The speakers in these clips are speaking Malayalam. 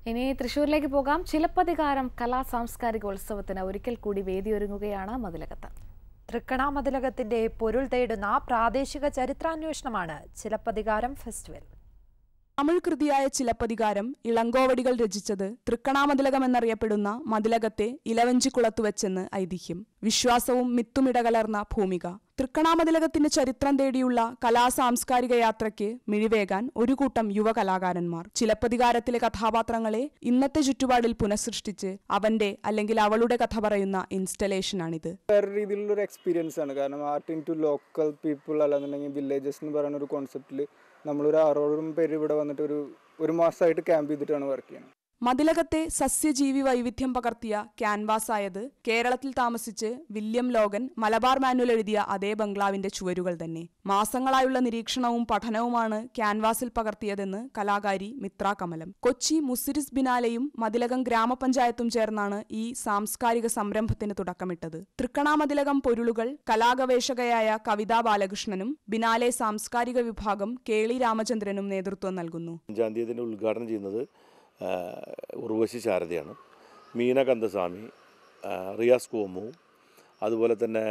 ഇനി തൃശ്ശൂരിലേക്ക് പോകാം. ചിലപ്പതികാരം കലാ സാംസ്കാരികോത്സവത്തിന് ഒരിക്കൽ കൂടി വേദിയൊരുങ്ങുകയാണ് മതിലകത്ത്. തൃക്കണാമതിലകത്തിന്റെ പൊരുൾ തേടുന്ന പ്രാദേശിക ചരിത്രാന്വേഷണമാണ് ചിലപ്പതികാരം ഫെസ്റ്റിവൽ. തമിഴ് കൃതിയായ ചിലപ്പതികാരം ഇളങ്കോവടികൾ രചിച്ചത് തൃക്കണാമതിലകം എന്നറിയപ്പെടുന്ന മതിലകത്തെ ഇലവഞ്ചിക്കുളത്തുവെച്ചെന്ന് ഐതിഹ്യം. വിശ്വാസവും മിത്തുമിടകലർന്ന ഭൂമിക. തൃക്കണാമതിലകത്തിന്റെ ചരിത്രം തേടിയുള്ള കലാ സാംസ്കാരിക യാത്രയ്ക്ക് മിഴിവേകാൻ ഒരു കൂട്ടം യുവകലാകാരന്മാർ ചിലപ്പതികാരത്തിലെ കഥാപാത്രങ്ങളെ ഇന്നത്തെ ചുറ്റുപാടിൽ പുനഃസൃഷ്ടിച്ച് അവന്റെ അല്ലെങ്കിൽ അവളുടെ കഥ പറയുന്ന ഇൻസ്റ്റലേഷനാണിത്. വേറെ രീതിയിലുള്ള ഒരു എക്സ്പീരിയൻസ് ആണ്. കാരണം art in to local people അല്ലാന്നുണ്ടെങ്കിൽ വില്ലേജസ് എന്ന് പറയുന്ന ഒരു കോൺസെപ്റ്റിൽ നമ്മളൊരു 600 പേര് ഇവിടെ വന്നിട്ട് ഒരു മാസമായിട്ട് ക്യാമ്പ് ചെയ്തിട്ടാണ് വർക്ക് ചെയ്യുന്നത്. മതിലകത്തെ സസ്യജീവി വൈവിധ്യം പകർത്തിയ ക്യാൻവാസായത് കേരളത്തിൽ താമസിച്ച് വില്യം ലോഗൻ മലബാർ മാനുവൽ എഴുതിയ അതേ ബംഗ്ലാവിന്റെ ചുവരുകൾ തന്നെ. മാസങ്ങളായുള്ള നിരീക്ഷണവും പഠനവുമാണ് ക്യാൻവാസിൽ പകർത്തിയതെന്ന് കലാകാരി മിത്ര കമലം. കൊച്ചി മുസിരിസ് ബിനാലെയും മതിലകം ഗ്രാമപഞ്ചായത്തും ചേർന്നാണ് ഈ സാംസ്കാരിക സംരംഭത്തിന് തുടക്കമിട്ടത്. തൃക്കണാമതിലകം പൊരുളുകൾ കലാഗവേഷകയായ കവിതാ ബാലകൃഷ്ണനും ബിനാലെ സാംസ്കാരിക വിഭാഗം കേളി രാമചന്ദ്രനും നേതൃത്വം നൽകുന്നു. ഉദ്ഘാടനം ചെയ്യുന്നത് ഉർവശി ശാരദയാണ്. മീന കന്ദസ്വാമി, റിയാസ് കോമു, അതുപോലെ തന്നെ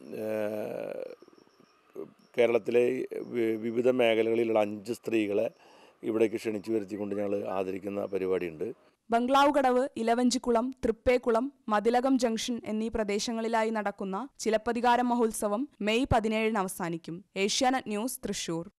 കേരളത്തിലെ വിവിധ മേഖലകളിലുള്ള 5 സ്ത്രീകളെ ഇവിടേക്ക് ക്ഷണിച്ചു വരുത്തിക്കൊണ്ട് ഞങ്ങൾ ആദരിക്കുന്ന പരിപാടിയുണ്ട്. ബംഗ്ലാവ് കടവ്, ഇലവഞ്ചിക്കുളം, തൃപ്പേക്കുളം, മതിലകം ജംഗ്ഷൻ എന്നീ പ്രദേശങ്ങളിലായി നടക്കുന്ന ചിലപ്പതികാരം മഹോത്സവം മെയ് 17 അവസാനിക്കും. ഏഷ്യാനെറ്റ് ന്യൂസ്, തൃശൂർ.